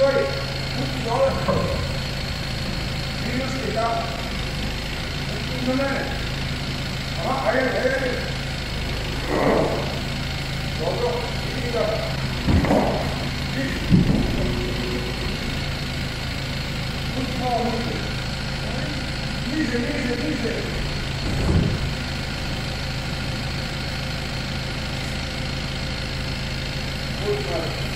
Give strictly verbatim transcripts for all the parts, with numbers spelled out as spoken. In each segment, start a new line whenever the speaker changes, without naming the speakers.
aí. Muito dólar. Vimos que tá. Muito né? Ah, aí, aí, aí. Dobro. Fica. Muito mal, muito. Níger, níger, níger. Muito mal.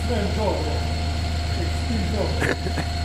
Extreme job. Extreme job.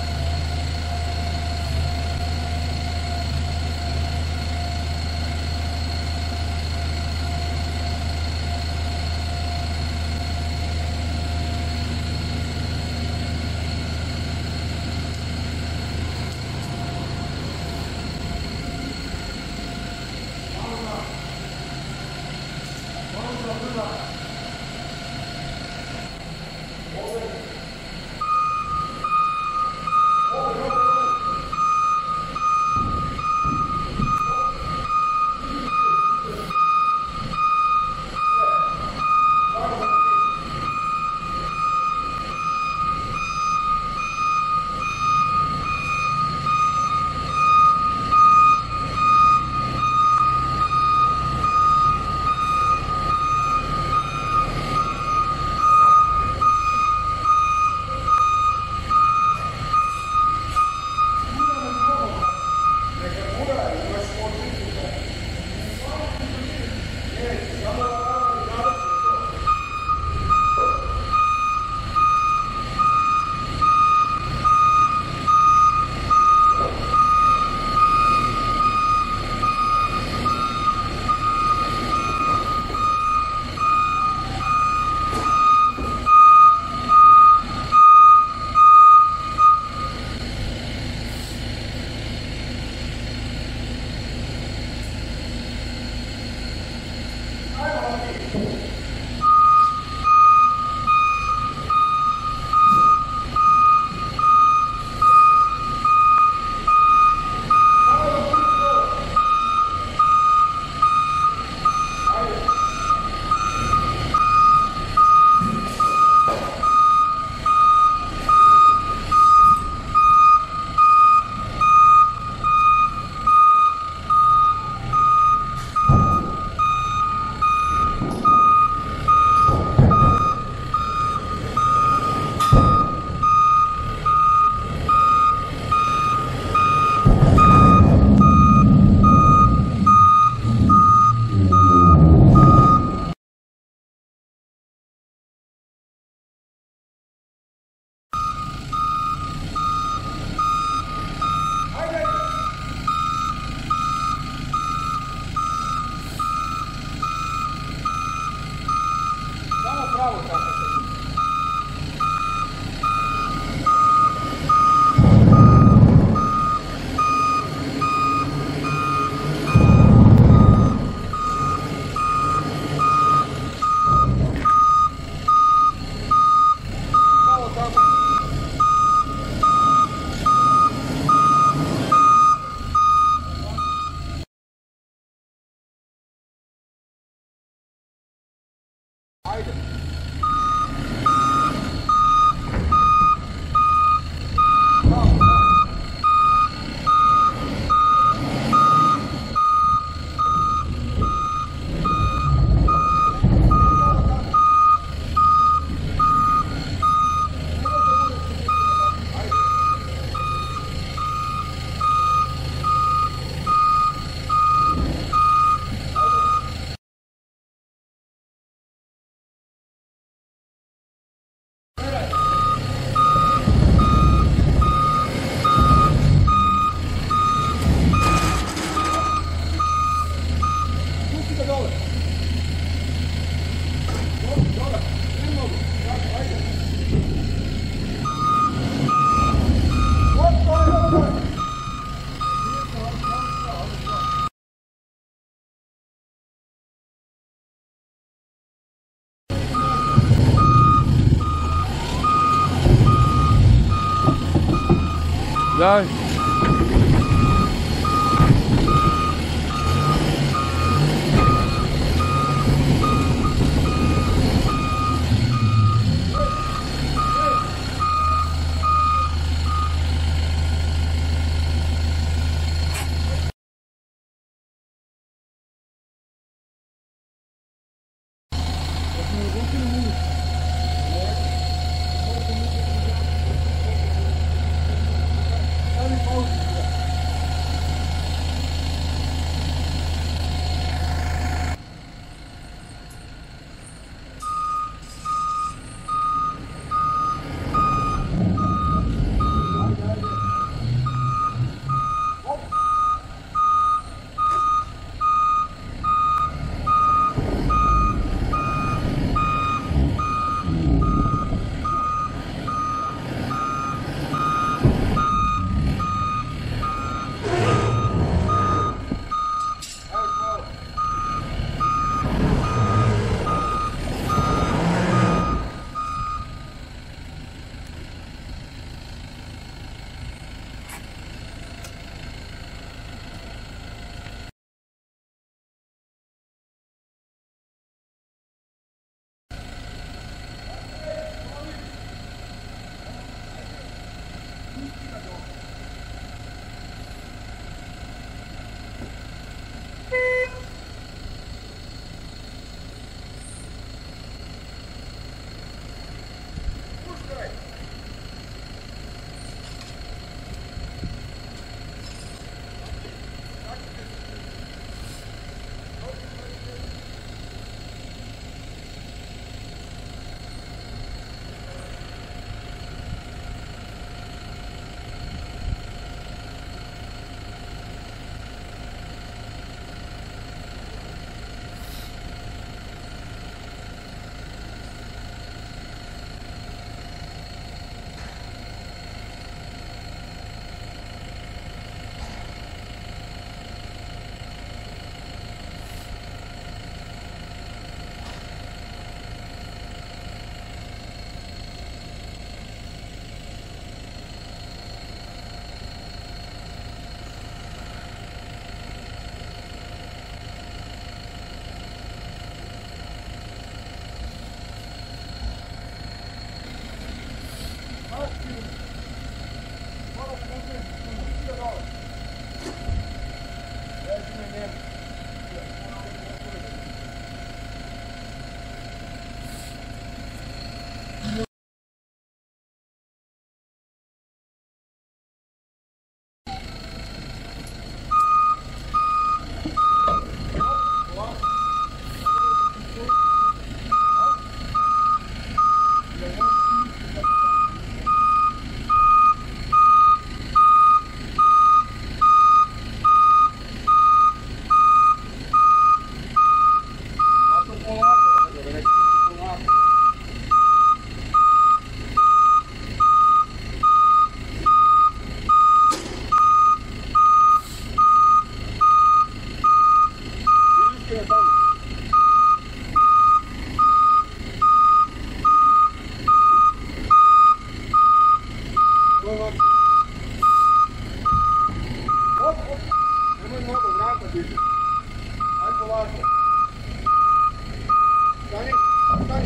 Rồi.
Sabe pusti ga tamo. Hop, hop. Nemoj mnogo vrata biti. Aj polako. Stani, stani.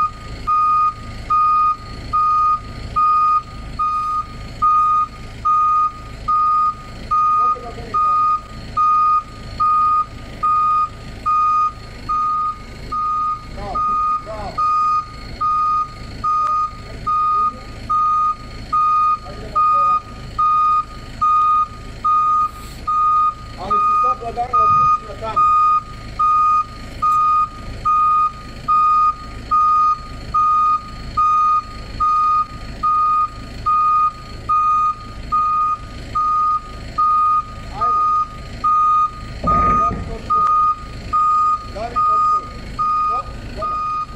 Opet ga boli tamo. Bravo, bravo. Ajde polako. Ali si sad lagano opusti ga tamo. Ajmo. Ajmo, davi točku. Davi točku. Stop, voda.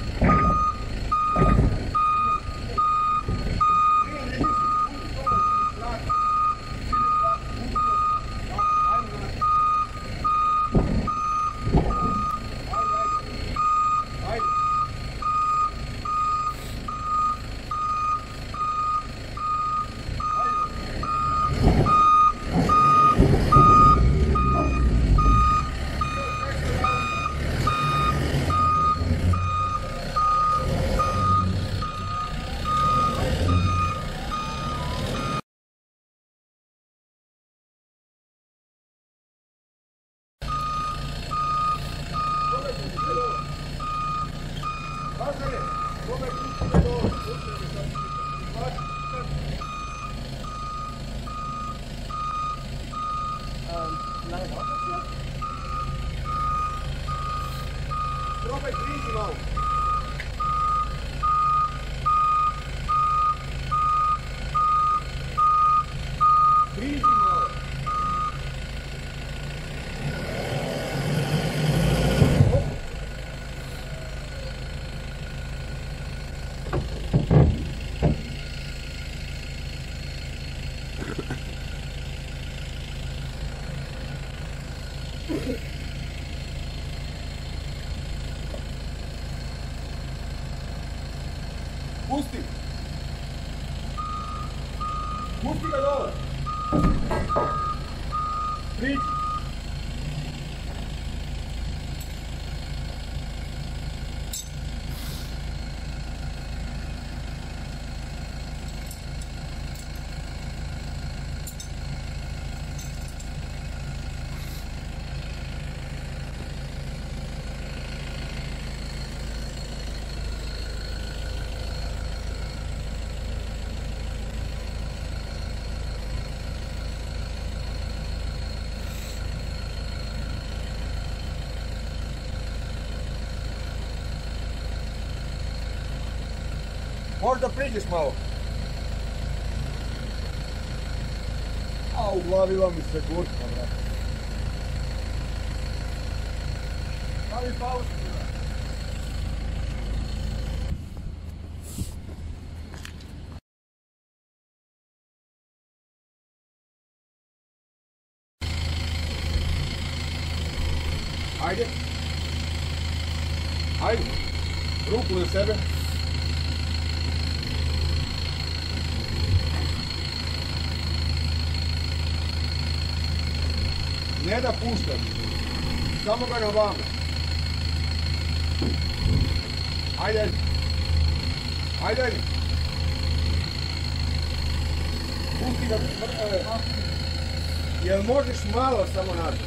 Idem, idem, budi tome, budi straka. Budi straka, budi tome. Ajmo na. Ajde, ajde. Ajde. Probaj krizi malo. Krizi malo. Pusti. Pusti ga dole. Priđi. Možda priđeš malo. A uglavila mi se gurka, brate. Stavi pauzu, brate. Ajde. Ajde. Ruku na sebe. Ne da puštam, samo ga na vama. Ajde, ajde. Pusti ga, jel možeš malo samo nazad?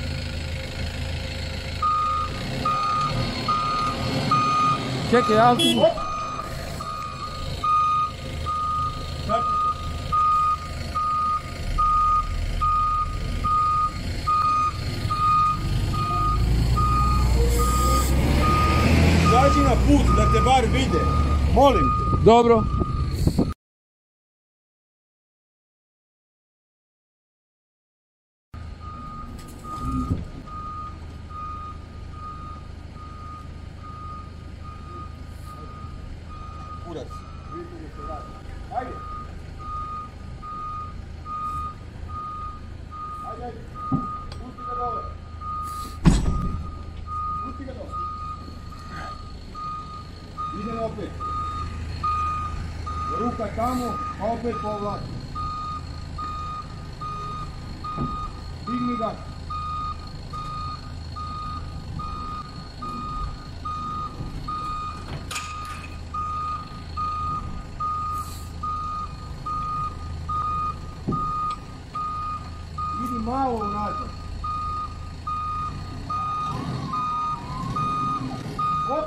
Čekaj, ja tu.
Izađi na put da te bar vide, molim te.
Dobro.
Kurac, vidite što radi. Ajde. Ajde, ajde. Pusti ga dole. opet. Ruka tamo, pa opet povlači. Digni ga. Idi malo unazad. Hop.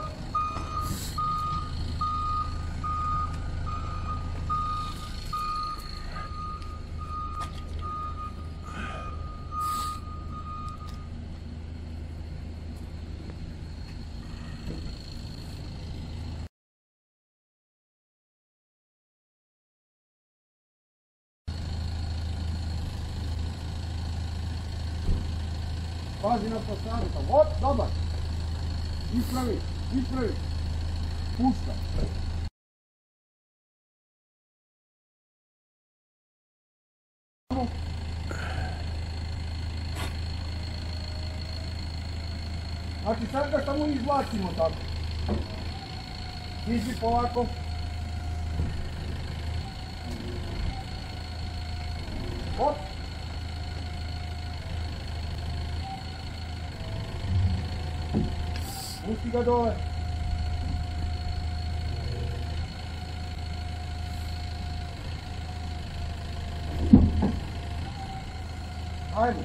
Pazi na posadu tamo. Hop, dobar. Ispravi, ispravi. Pušta. Znači sad ga samo izvlačimo tako. Niži polako. Hop. Pusti ga dole. Ajde.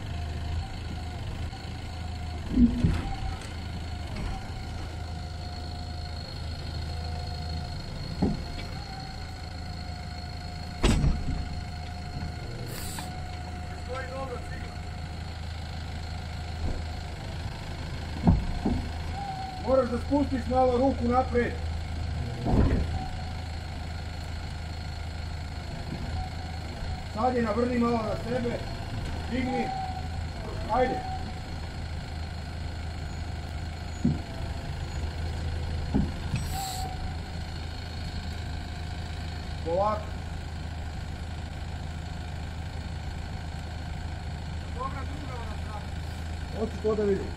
Stoji dobro, sigurno. Moraš da spustiš malo ruku naprijed. Sad je navrni malo na sebe. Digni. Ajde. Polako. Dobra druga ona strana. Hoću to da vidim.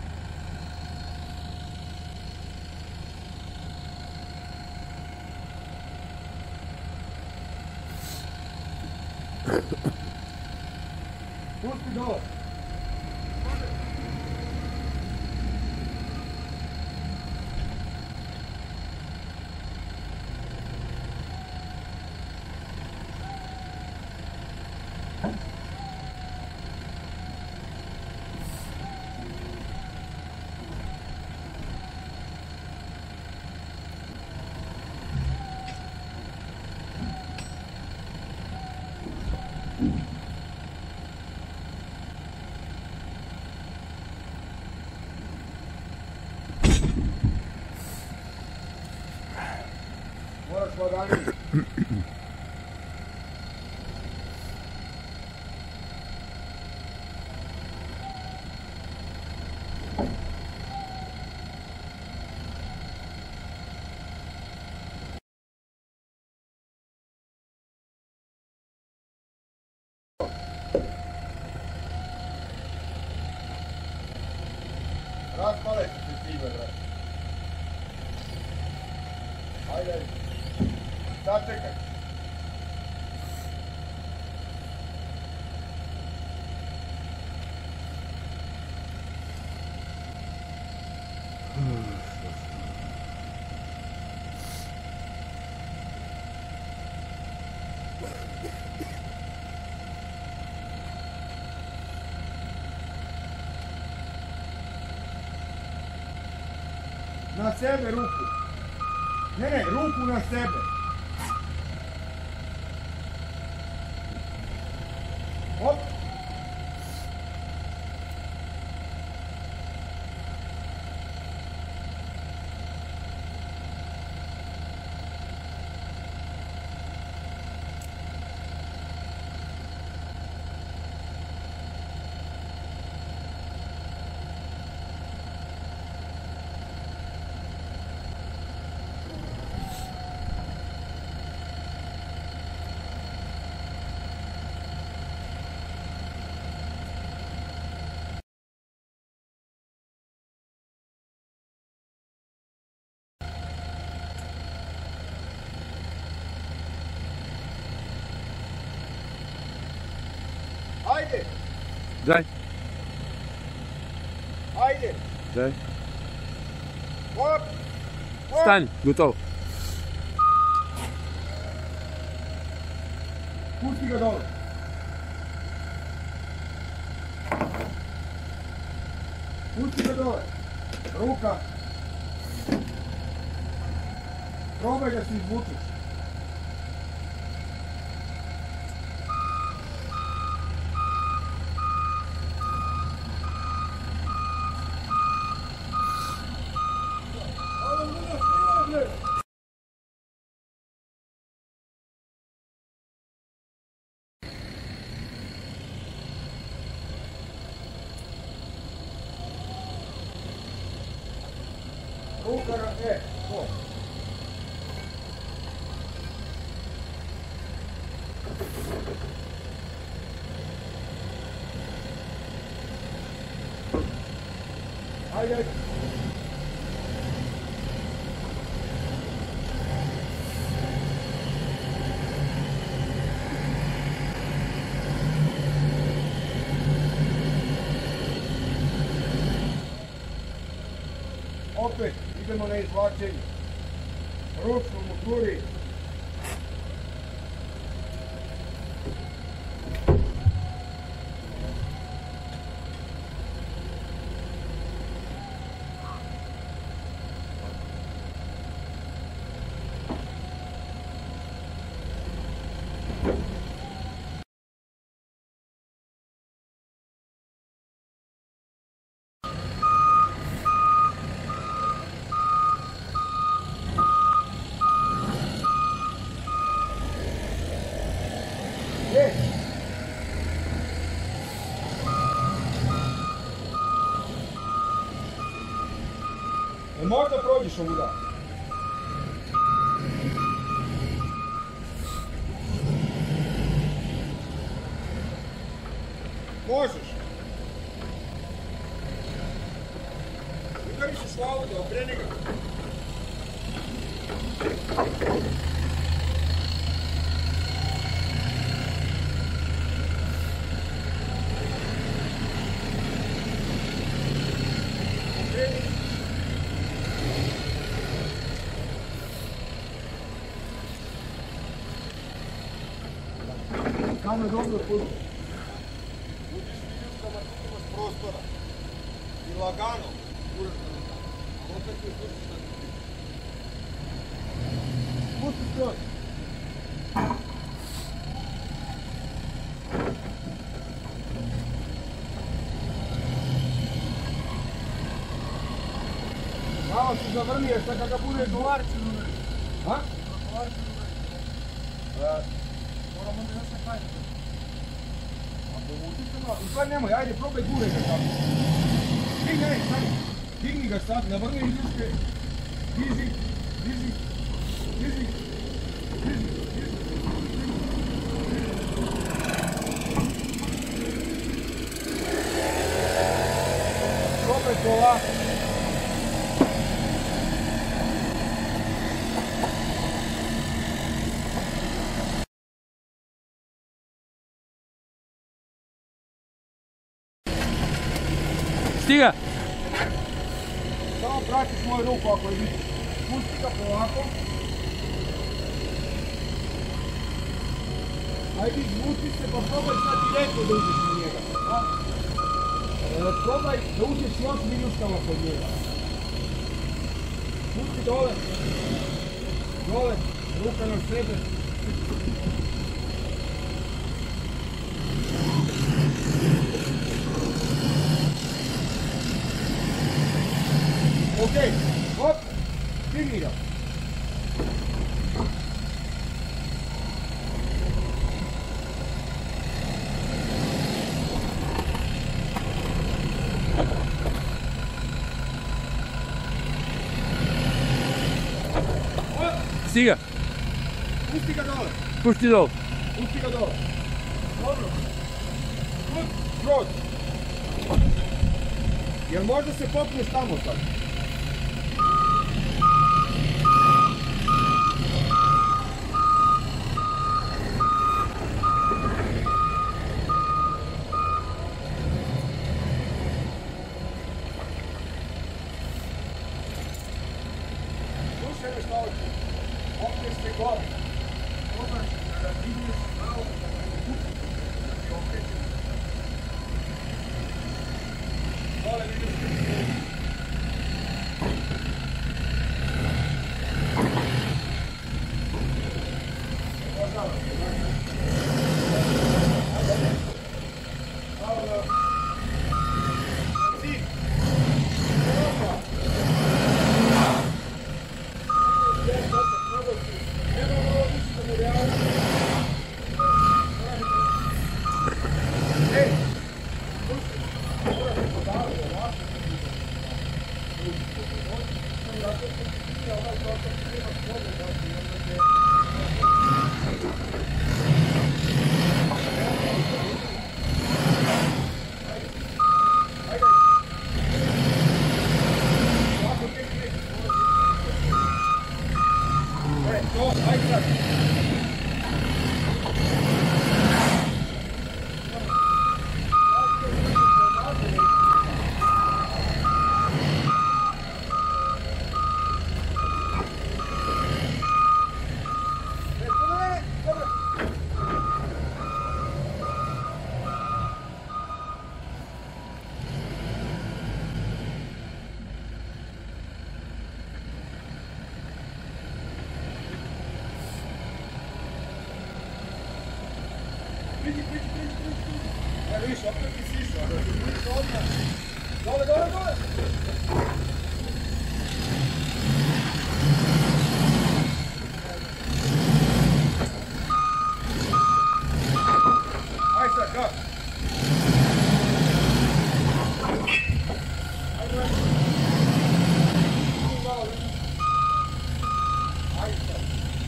Pusti dole. Moraš laganije. Raspale se cibe, brate. Ajde, ajde. Sačekaj. Na sebe ruku. Ne, ne, ruku na sebe. Hop.
Daj,
Ajde.
daj.
Hop. Hop.
Stani, gotovo.
Pusti ga dole. Pusti ga dole. Ruka. Probaj da se izvučeš. Ruka na E. To. Ajde. Opet idemo na izvlačenje. Ručno moturi. Je. E, možda prođeš ovuda. Možeš. Udari se s lauda, okreni ga. Tamo je dobro puno. Uđeš viljuškama tukima s prostora. I lagano. Guraš na ruka. A opet se spustiš na ruku. Spusti stroj. Malo si zavrniješ, sad kada budeš dolarci numeri. Ha? Dolarci numeri. Moramo da se kajde. Ako utiče malo, u stvari nemoj, ajde probaj gure ga sad. Digni, ne, sad. Digni ga sad, navrni izruške. Diži, diži, diži, diži, diži. Probaj polako.
Stiga!
Samo pratiš moju ruku ako je vidiš. Pusti ga polako. Ajde izvuci se pa probaj sad direktno da uđeš na njega. A? E, probaj da uđeš još viljuškama kod njega. Pusti dole. Dole. Ruka na sebe. Ok, hop, digni ga.
Stiga!
Pusti ga dole.
Pušti dol.
Pusti ga dole. Dobro. Put, prođi. Jel možda se popneš tamo sad? sebe šta hoće. Okre ste gore. To znači kada digneš malo, kada je kući, da ti okreće. Dole vidiš što ti je. Priđi, priđi, priđi, priđi. Evo viš, opet ti sišao, ali ti priđi odmah. Dole, dole, dole. Aj sad, kako? Ajde, ajde. Ajde sad.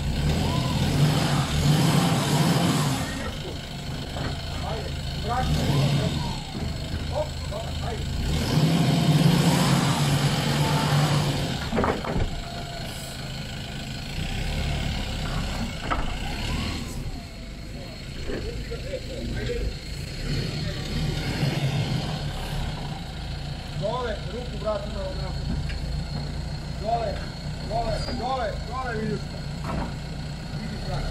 Praćno, hop, dobro, ajde. Dole, ruku vrati malo napred. Dole, dole, dole, dole vidiš. Vidi vrati.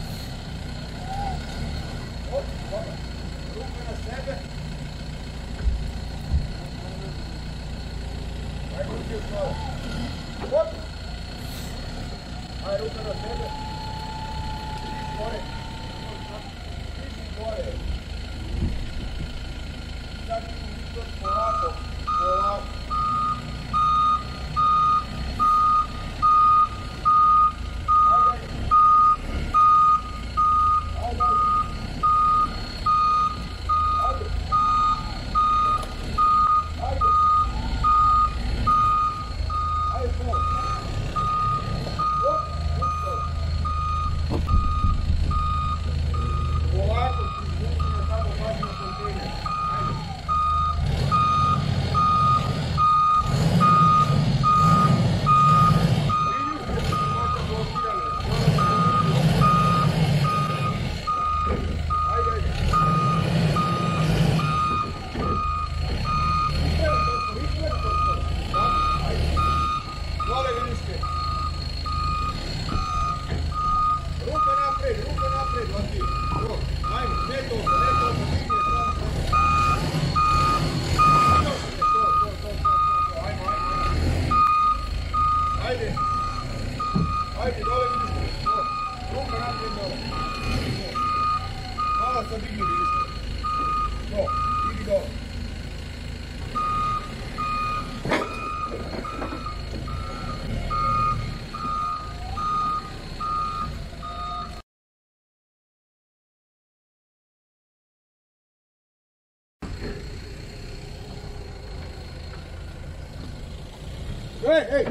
Hop, dobro. Ruka na sebe. Aj, ruke još malo. Hop. Aj, ruka na sebe. Vidiš gore. Vidiš gore. Sad ću polako, polako. Ajde, ajde. Ajde, ajde. Ajde. Ajde. Ajde, polako. Hop, hop, hop. Polako ću izvući na tamo baš na kontejner. Ajde. Ajde, ajde, dole vidiš te, ruka naprijed dole, malo sad digni vidiš te, to, idi dole. Ej, ej!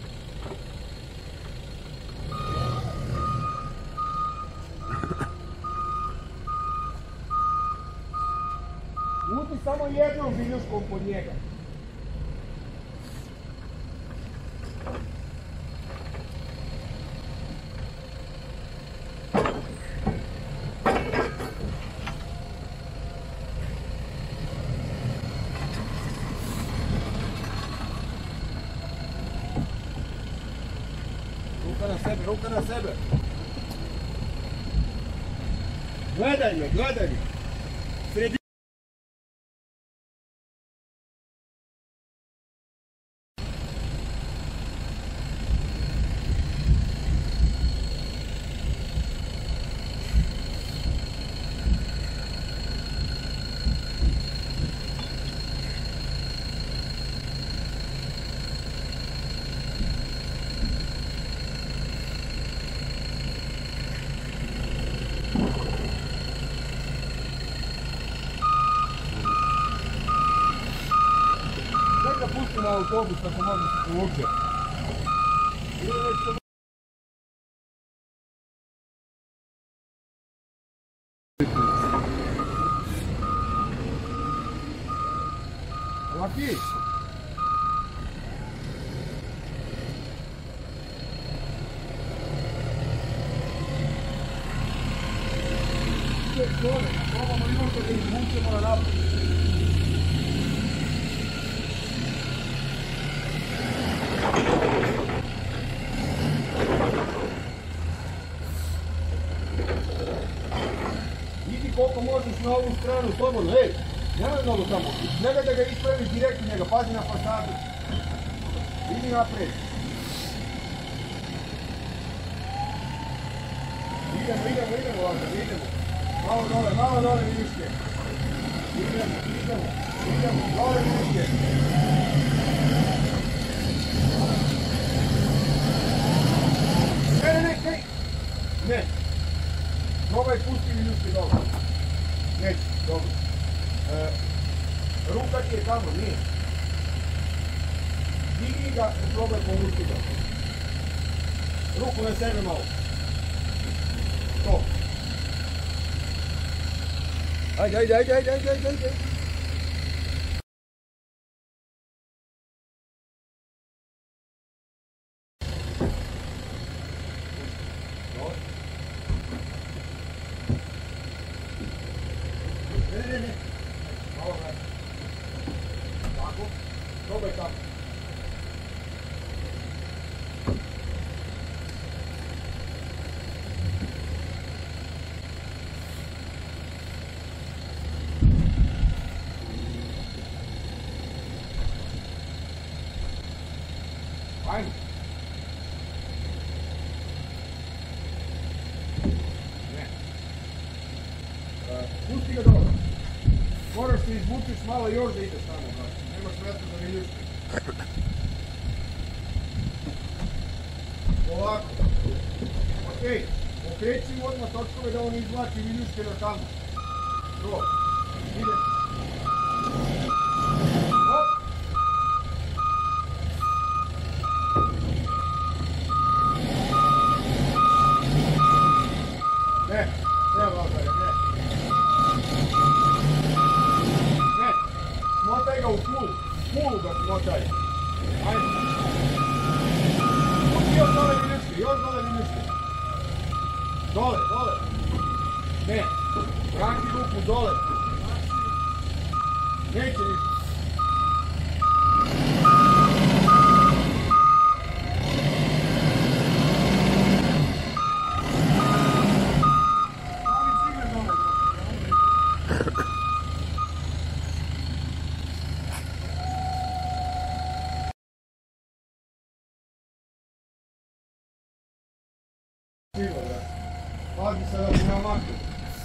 Uti samo jednom viljuškom pod njega. ruka na sebe, ruka na sebe. Gledaj me, gledaj me. Sredi. Pustimo autobus ako može se povuče. Laki! Probamo i možda da izvučemo na napred. Koliko možeš na ovu stranu, slobodno, ej, nemoj mnogo tamo, nemoj da ga ispraviš direktno njega, pazi na fasadu, idi naprijed. Idemo, idemo, idemo, Lazar, idemo, malo dole, malo dole vidiške, idemo, idemo, idemo, dole vidiške. Ne, ne, ne, ne, ne, probaj pusti vidiške dole. Neći, dobro. E, ruka ti je tamo, nije. Digni ga i probaj povući ga. Ruku na sebe malo. To. Ajde, ajde, ajde, ajde, ajde, ajde, ajde. Ne, ne, ne. Malo vrati. Tako. Probaj tamo. Ajde. Ne. Pusti ga dobro. Moraš se izvučiš malo još da ideš tamo, znači. Nemaš mjesta da mi ljušti. Ovako. Okej. Okreći mu odmah točkove da on izvlači viljuške na tamo. To. Idem. Hop. Ne. Ne, Lazare, ne. Smotaj ga u kulu, kulu ga smotaj. Ajde. Još dole viljuške, još dole viljuške. Dole, dole. Ne, vrati ruku dole. Neće ništa. Pazi se da ti namakne.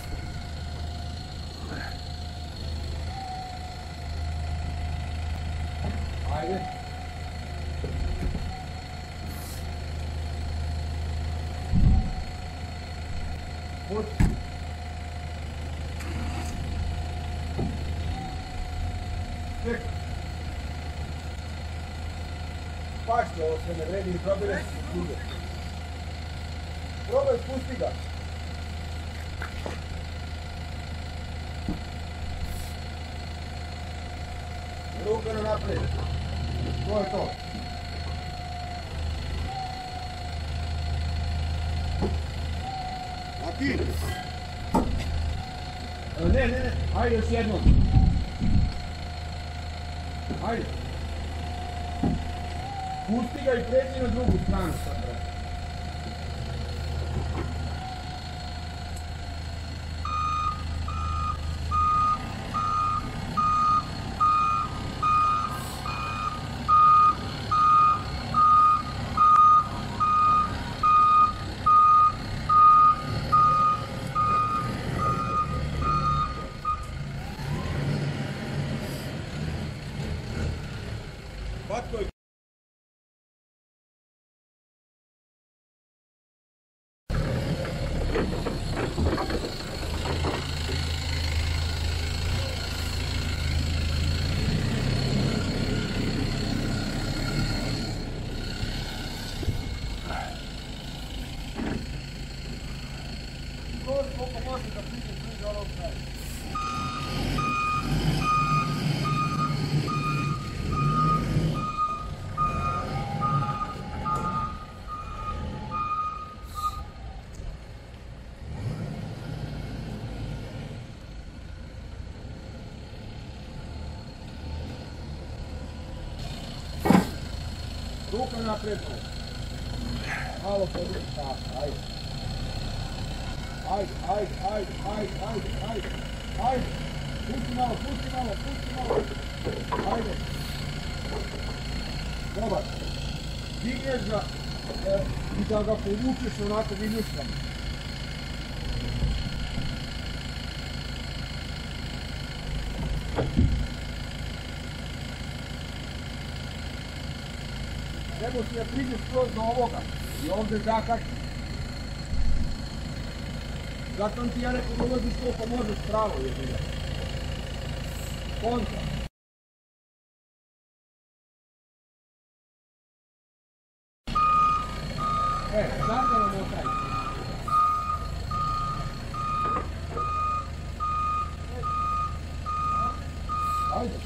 Ajde. Pusti. Čekaj. Pašće, ovo se ne vredi i probaj da se spude. Probaj, spusti ga. Ruka na naprijed. To je to. A ti? Ne, ne, ne. Ajde još jednom. Ajde. Pusti ga i pređi na drugu stranu sad, brate. Ruka naprijed. Malo podijek, tako, ajde. Ajde, ajde, ajde, ajde, ajde, ajde. Ajde. Pusti malo, pusti malo, pusti malo. Ajde. Dobar. Digneš ga e, i da ga povučeš onako viljuškama. Treba si da priđeš skroz do ovoga i ovdje zakači. Zato ti ja rekao da ulaziš koliko možeš pravo jedino. Kontra. E, sad ga nam otaj. Ajde.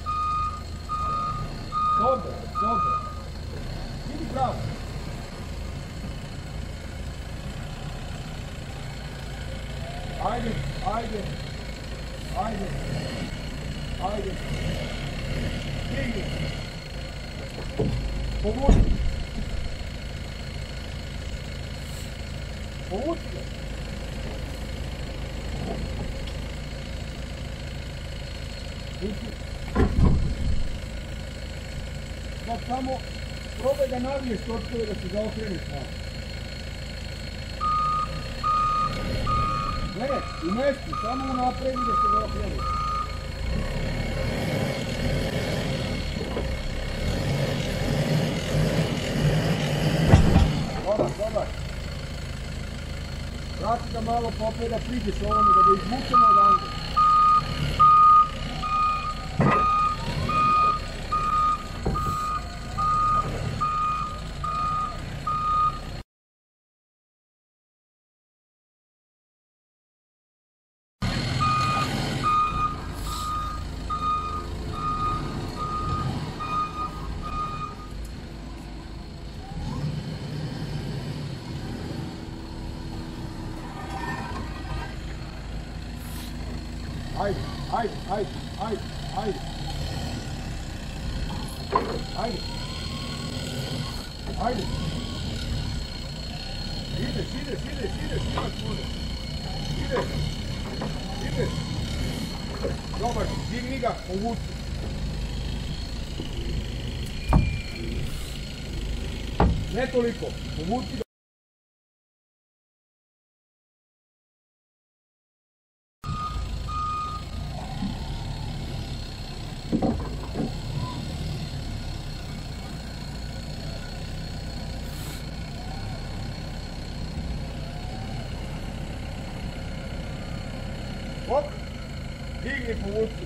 Dobro, dobro. Idi pravo. Ajde, ajde, ajde, ajde. Stigni. Povuči. Povuči ga. Sad samo probaj da naviješ točkove da se zaokreniš malo. Ne, u mjestu, samo napredi da se zaokreniš. Dobar, dobar. Vrati ga malo pa opet da priđeš ovome, da ga izvučemo odande. Ajde, ajde, ajde, ajde, ajde. Ajde. Ajde. Ideš, ideš, ideš, ideš, imaš bude. Ideš. Ideš. Dobar, digni ga, povuci. Ne toliko, povuci ga. Hop, digni, povuci.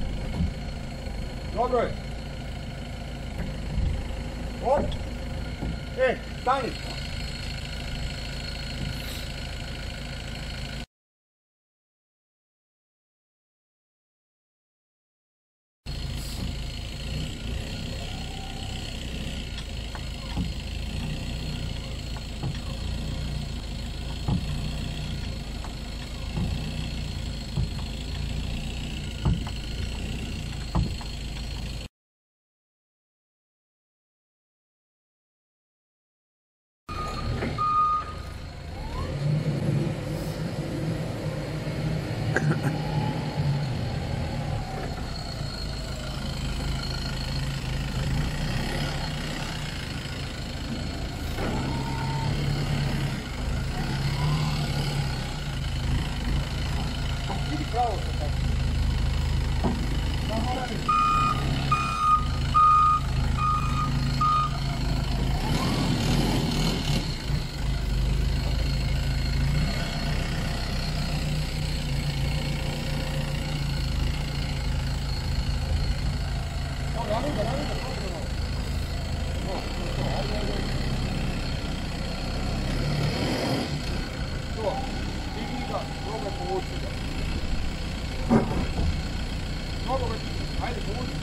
Dobro je. Hop. E, stani. Bravo se tako. Samo radi. No, radi ga, radi ga, radi ga. No, to, ajde, ajde. To, digni ga, probaj povući ga. Mnogo već, ajde povući.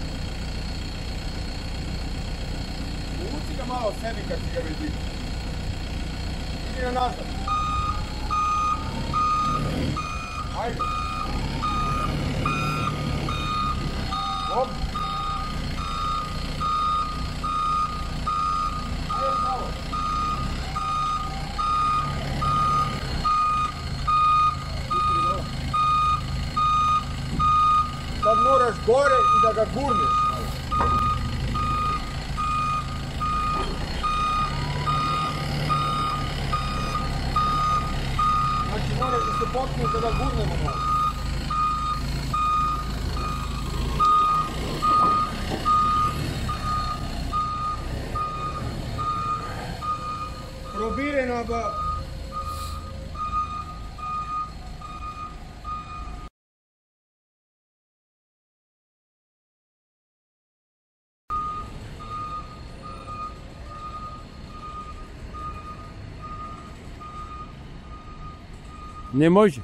Povući ga malo sebi kad si ga već digao. i na nazad. Ajde. Hop. Ajde malo. Sad moraš gore i da ga gurneš malo. Znači moraš da se potpuno da gurnemo malo. Probireno ba...
Не може.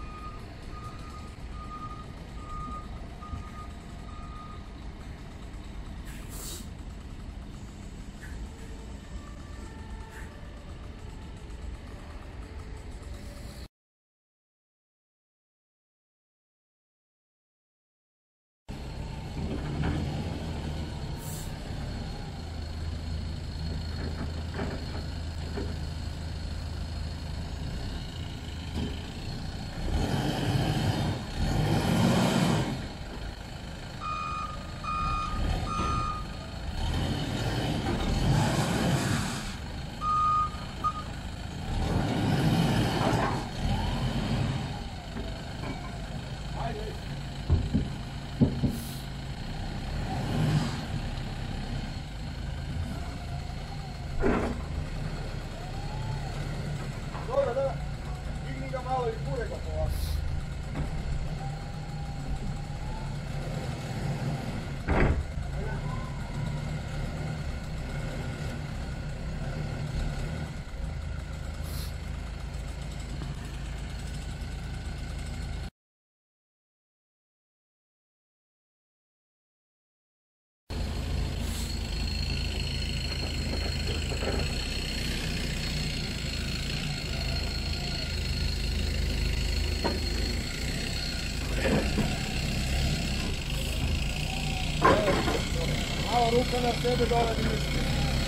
Ruka na sebe dole vidjeti.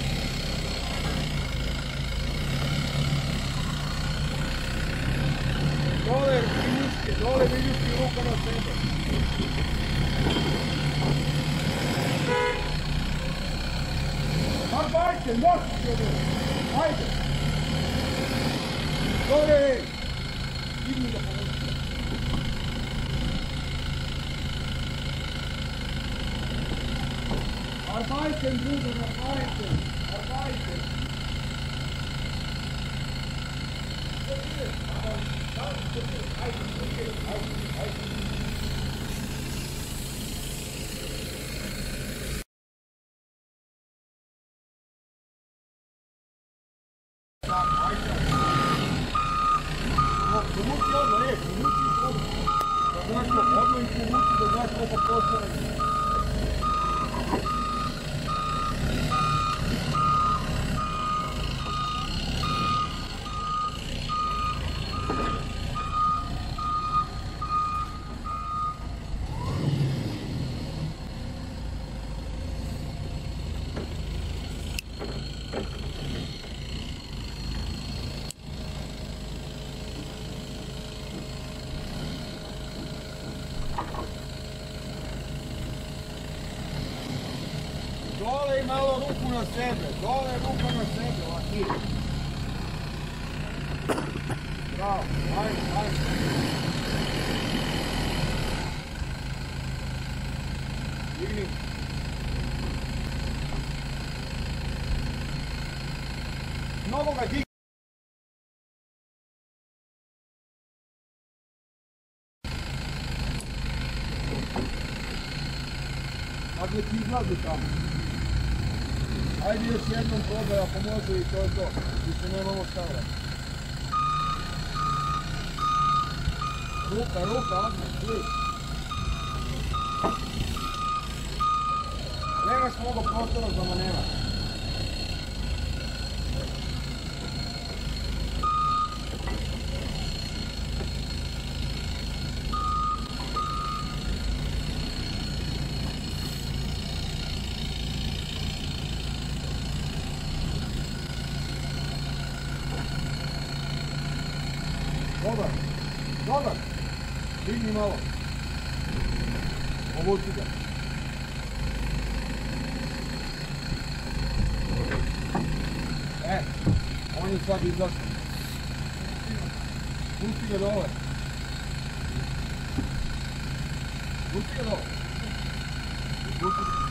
Dole vidjeti, dole vidjeti ruka na sebe. Arbajte, noći će ovo. Ajde. Dole. Idemo da pomoći. Arbeiten, Bruder, arbeiten, arbeiten. Povuci odmah, ne, povuci odmah. Da znaš ko, odmah ih povuci, da znaš ko pa postavljaju. Dole i malo ruku na sebe, dole ruka na sebe, ovaki. Bravo, ajde, ajde. Digni. Mnogo ga digni. Dakle ti izlazi tamo. Ajde još jednom probaj, ako može i to je to. I se nemamo stavljati. Ruka, ruka, odmah, sliš. Nemaš mnogo prostora za manevar. Dobar. Dobar. Digni malo. Povuci ga. E, on je sad izašao. Pusti ga dole. Pusti ga dole. Pusti ga.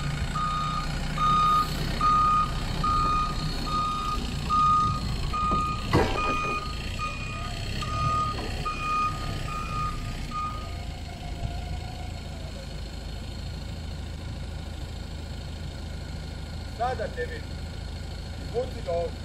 Sada te vidim. Pusti ga ovdje.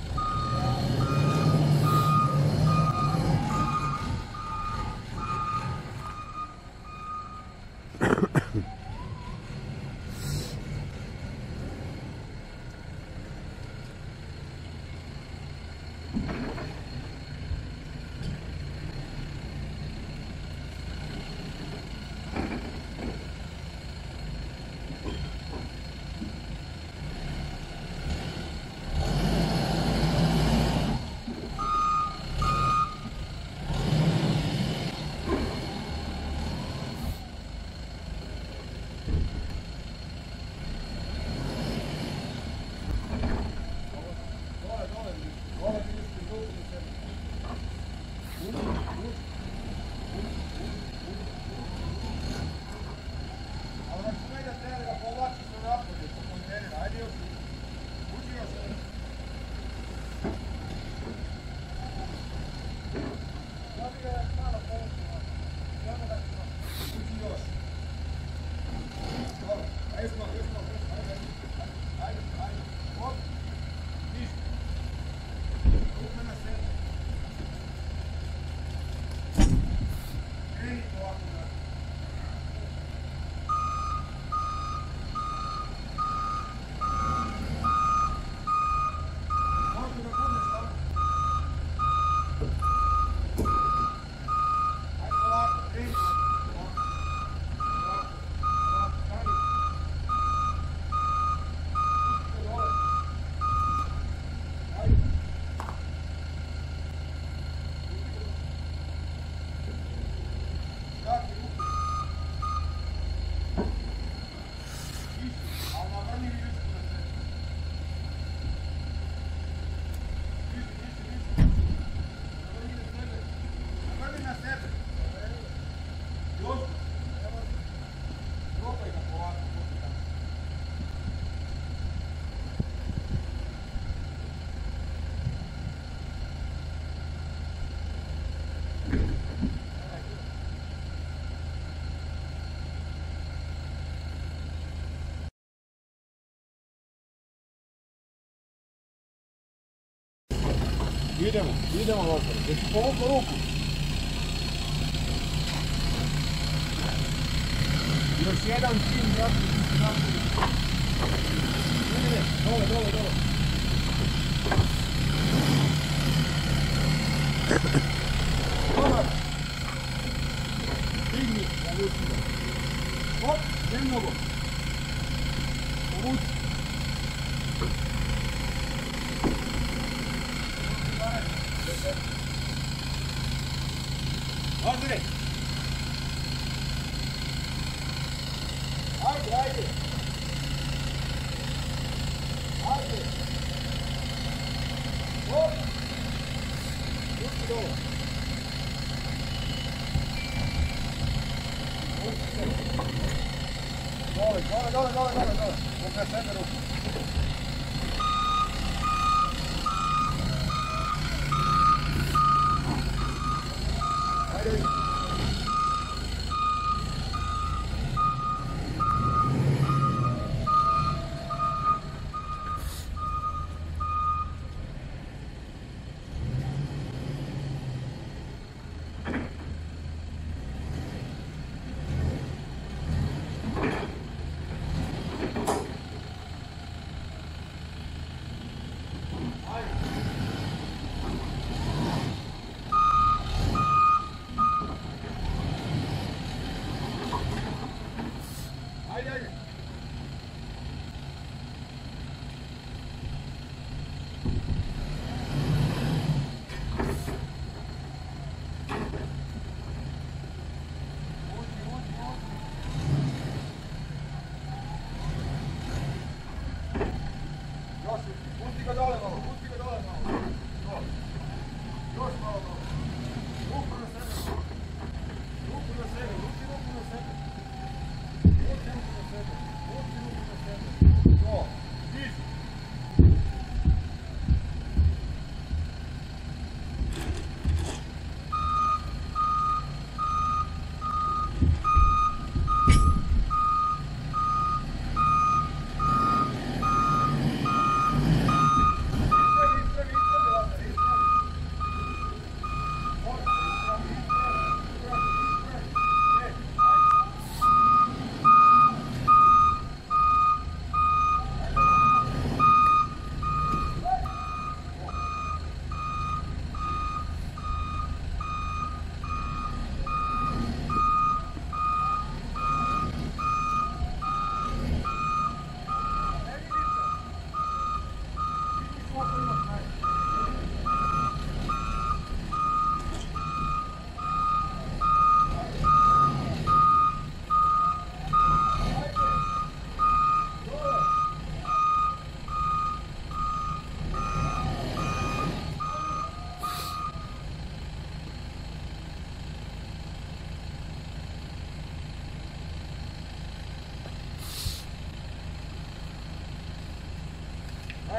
Idemo, idemo gospodo. Jesi povukao ruku? Još jedan tim, brate, brate. Ne, ne, ne, dole, dole, dole. Dobar. Digni, povuci ga. Hop, ne mnogo. Povuci. Andrej! Ajde, ajde! Ajde! Hop! Pusti dole! Dole, dole, dole, dole, dole, dole! Pokaj sebe ruku! Ajde!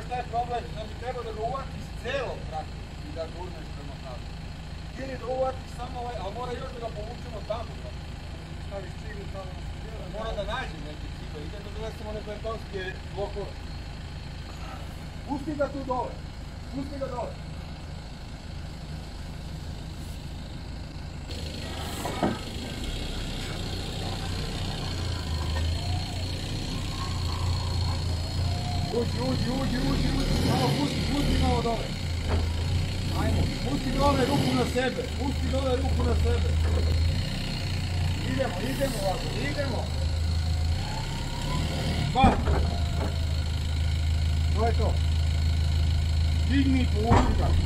znaš šta je problem? Znači treba da ga uvatiš celog praktično i da ga urneš prema kazu. Ili da uvatiš samo ovaj, ali mora još da ga povučemo tamo. Staviš ciglu tamo na sredinu. Mora da nađem neke cigle. Ide da donesemo one betonske blokove. Pusti ga tu dole. Pusti ga dole. Uđi, uđi, uđi, uđi, uđi, samo pusti, pusti malo dole. Ajmo, pusti dole ruku na sebe, pusti dole ruku na sebe. Idemo, idemo ovako, idemo. Pa. To je to. Digni i povuči ga.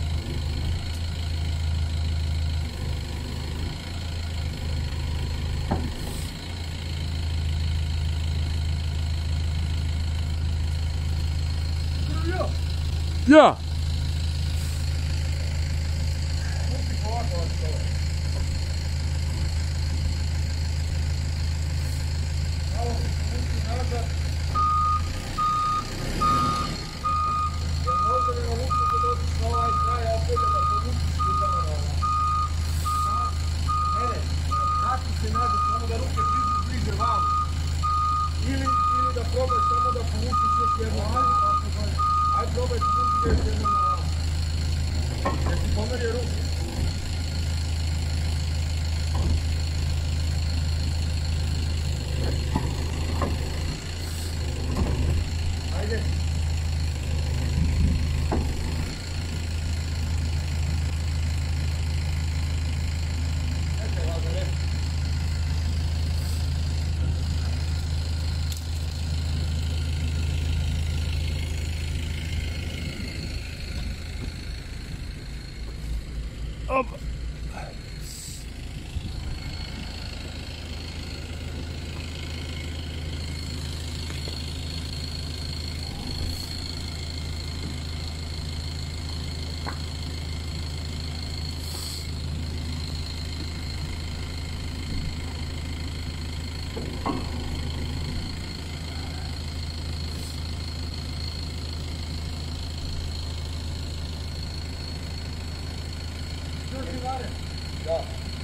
Ja!
Pusti polako vas dole. Malo se pusti nazad. Jer možda nema luku da dođeš na ovaj kraj, a opet da povučiš u tamo na ovaj. Ne, ne, vrati se nazad, samo da ruke priđu bliže vama. Ili, ili da probaš samo da povučiš još jedno. Ajde probaj pusti još jedno na vama. Jer ti pomeri ruke. Ajde. Čekaj, valjda ne.
Op. Da.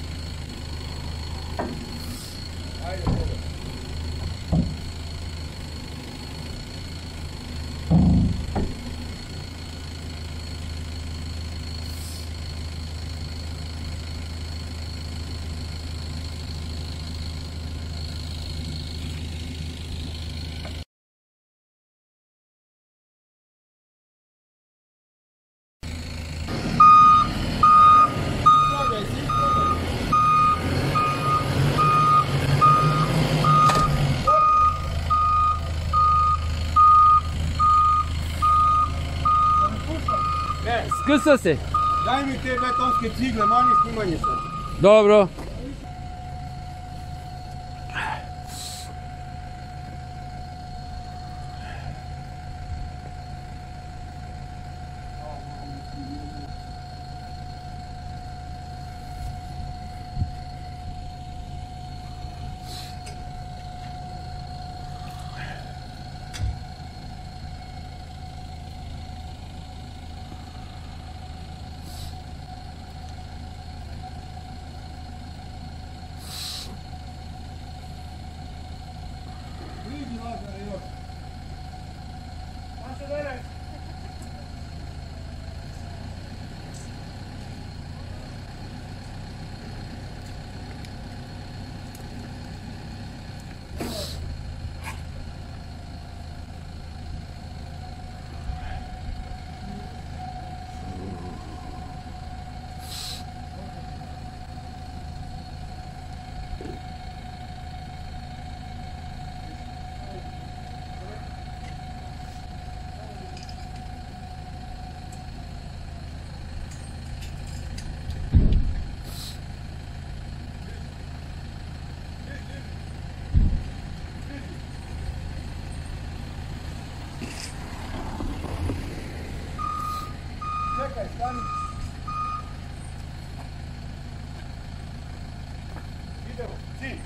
Ajde, probaj. Skrsa se.
Daj mi te betonske cigle, manje snimanje sad.
Dobro.
Čekaj, stani. Idemo, si.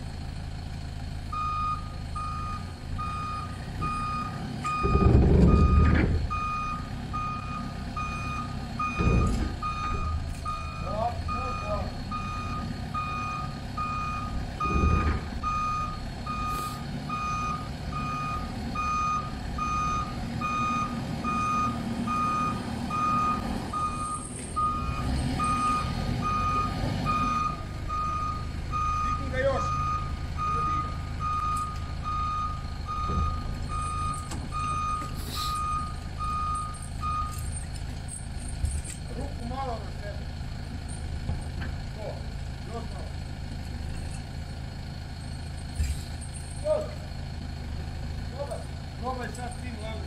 malo na sebe. To, još malo. Još. Dobar. Probaj sad tim lagu.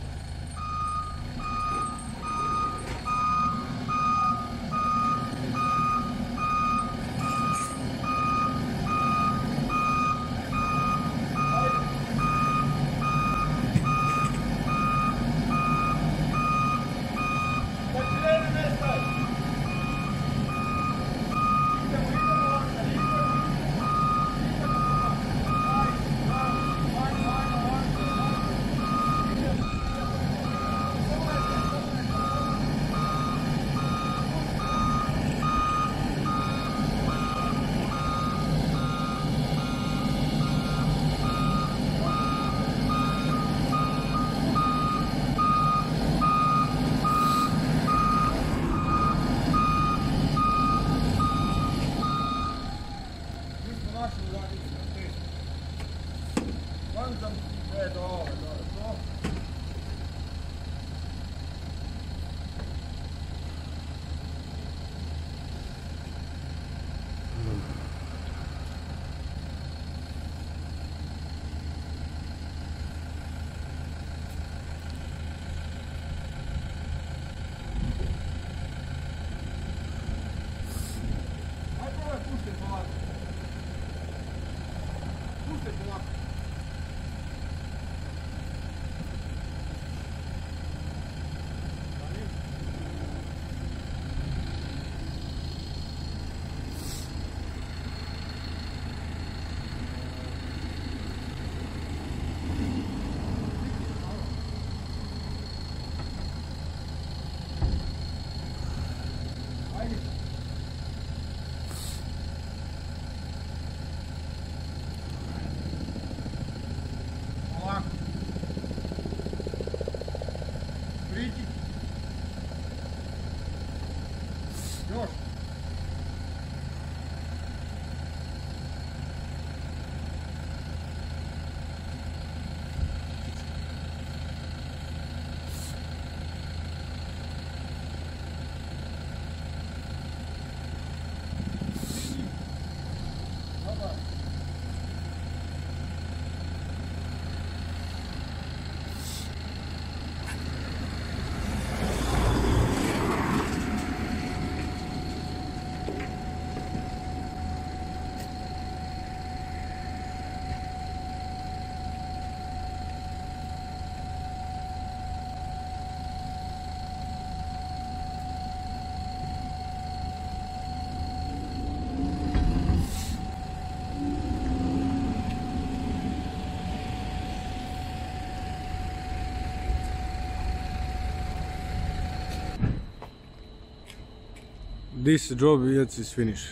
This job yet is finished.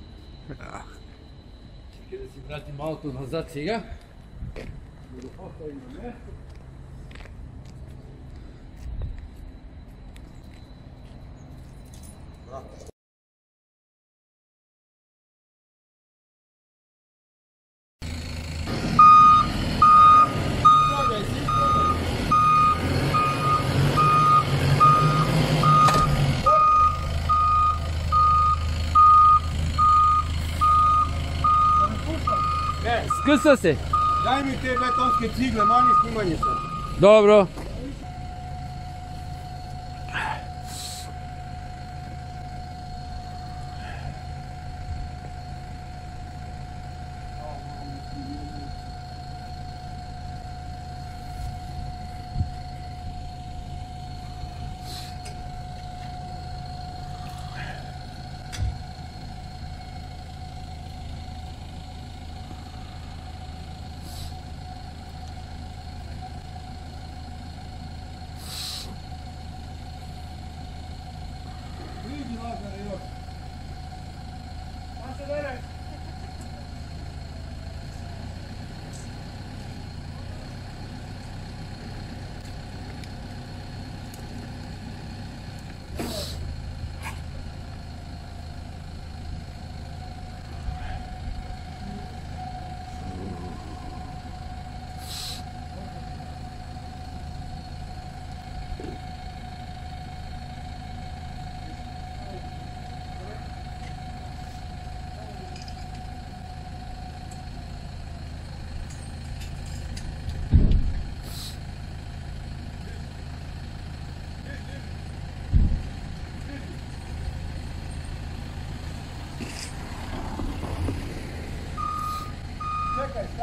Čekaj da si vratim auto nazad сега. Da ga postavim na mjesto. Скъса се.
Дай ми те бетонски цигли, мани снимanje sad.
Dobro.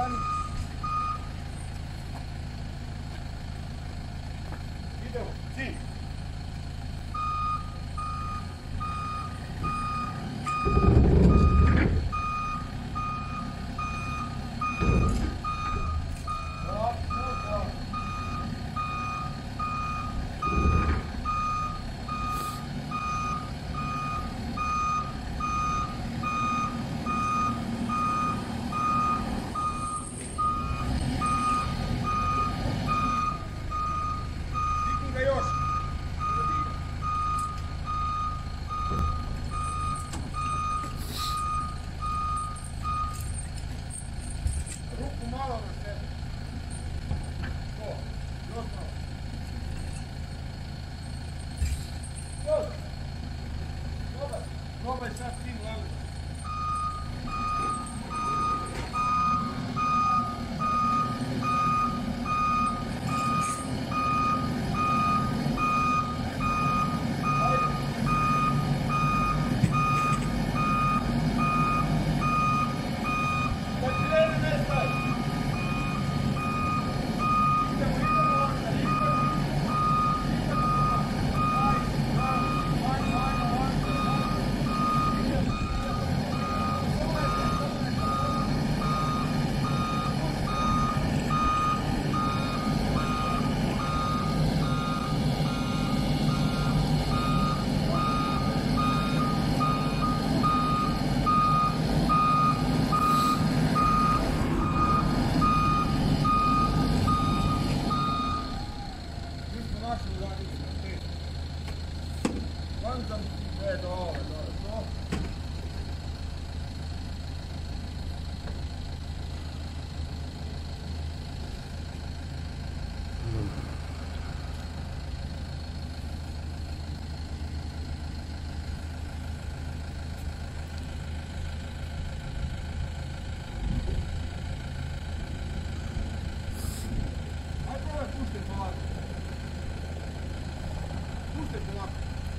stani. Idemo, cilj. Još. Ruku malo na sebe. To, još malo. Još. Dobar. Probaj sad tim lagu. E, dobro, dobro, to. Aj, probaj, puštaj polako. Puštaj polako.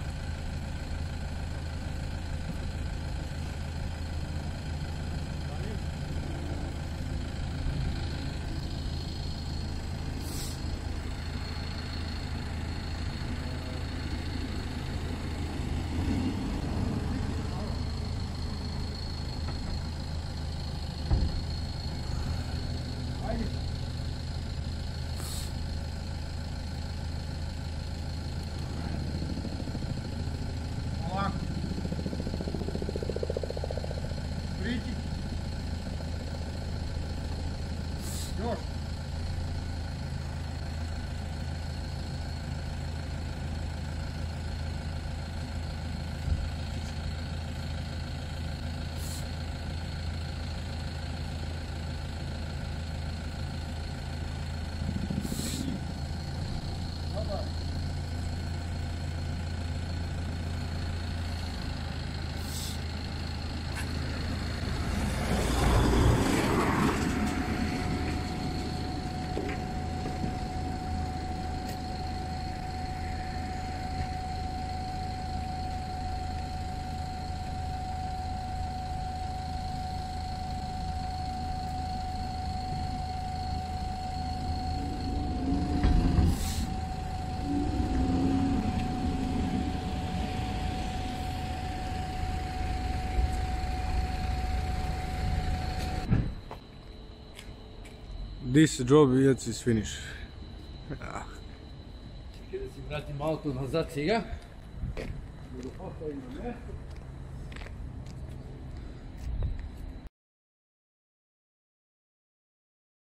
Прийти. Još. Dobar.
This job yet is finished.
Čekaj da si vratim auto nazad сега. Da ga postavim na mjesto.